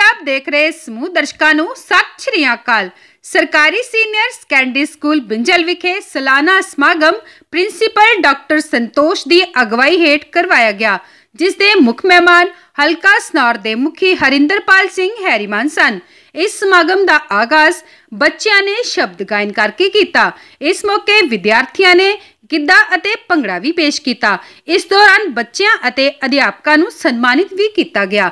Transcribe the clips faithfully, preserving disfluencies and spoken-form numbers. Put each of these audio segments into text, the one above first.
पंजाब देख रहे समूह दर्शकों नूं सत श्री अकाल। सरकारी सीनियर सैकेंडरी स्कूल बिंजल विखे सालाना समागम प्रिंसीपल डॉक्टर संतोष की अगवाई हेठ करवाया गया, जिस दे मुख मेहमान हलका सनौर दे मुखी हरिंदरपाल सिंह हैरीमान सन। इस समागम का आगाज बच्चों ने शब्द गायन करके किया। इस मौके विद्यार्थियों ने गिद्धा अते भंगड़ा भी पेश किया। इस दौरान बच्चों अते अध्यापकों को सन्मानित भी किया गया।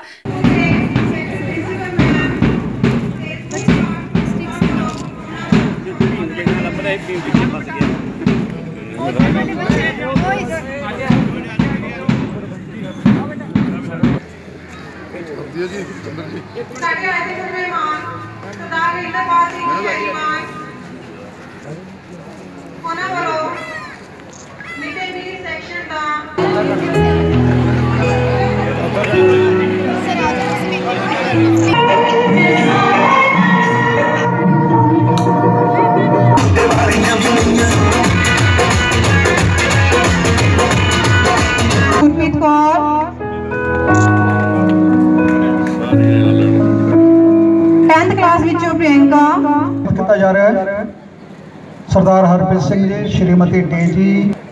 किया जा रहा है सरदार हरप्रीत सिंह जी, श्रीमती डी जी,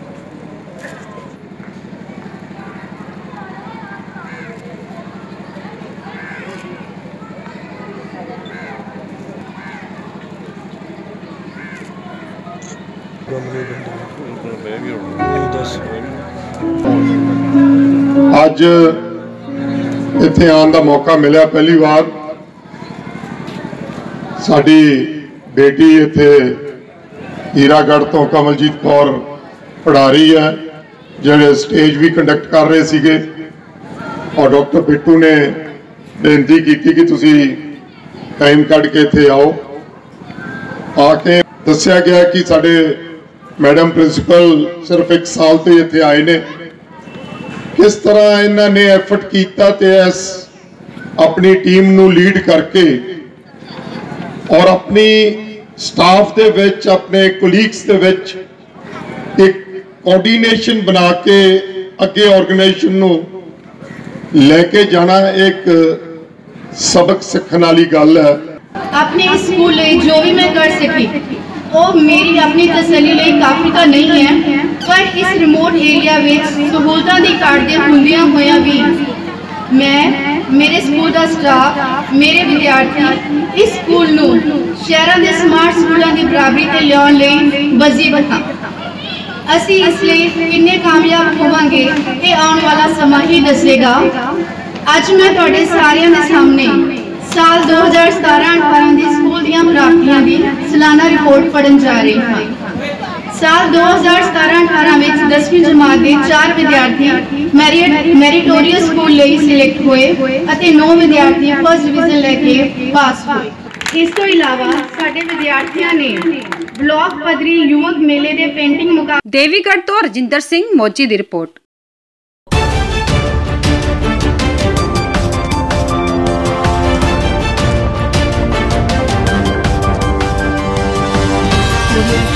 अज इत्थे आने का मौका मिला। पहली बार साडी बेटी इत्थे हीरागढ़ तो कमलजीत कौर पढ़ा रही है, जिहड़े स्टेज भी कंडक्ट कर रहे सीगे, और डॉक्टर बिट्टू ने बेनती की कि तुसी टाइम कढ़ के इत्थे आओ। आके दस्सिया गया कि साडे मैडम प्रिंसीपल सिर्फ एक साल तो इत्थे आए ने, किस तरह इन्हां ने एफर्ट कीता ते इस अपनी टीम नू लीड करके और अपनी स्टाफ दे विच अपने कोलीग्स दे विच एक कोऑर्डिनेशन बना के अगे ऑर्गेनाइजेशन नू लेके जाना एक सबक सीखने वाली गल है। अपने स्कूल जो भी मैं कर सकी वो मेरी अपनी तसल्ली लिए काफ़ी तो नहीं है, पर इस रिमोट एरिया में सहूलतां दी घाट दे हुंदियां होया भी मैं, मेरे स्कूल का स्टाफ, मेरे विद्यार्थी इस स्कूल नू शहरों के स्मार्ट स्कूलों की बराबरी ते लियाउण लई वजीबत हां। असीं इसलिए किन्ने कामयाब होवांगे ये आने वाला समा ही दसेगा। अज मैं तुहाडे सारिਆਂ ਦੇ सामने साल दो हज़ार सतारह अठारह की स्कूल ਦੀਆਂ ਪ੍ਰਾਪਤੀਆਂ ਦੀ सालाना रिपोर्ट पढ़न जा रही हाँ। साल दो हज़ार सतारह अठारह में दसवीं जमात के चार विद्यार्थी मैरिट मैरिटोरियस स्कूल ਲਈ सिलेक्ट हुए ਅਤੇ नौ विद्यार्थी फर्स्ट डिवीजन लेके पास हुए। इस तो इलावा साडे विद्यार्थियों ने ब्लॉक पद्धरी युवक मेले के पेंटिंग मुकाबले देवीगढ़ तो रजिंदर सिंह मोची की report. We'll be right back.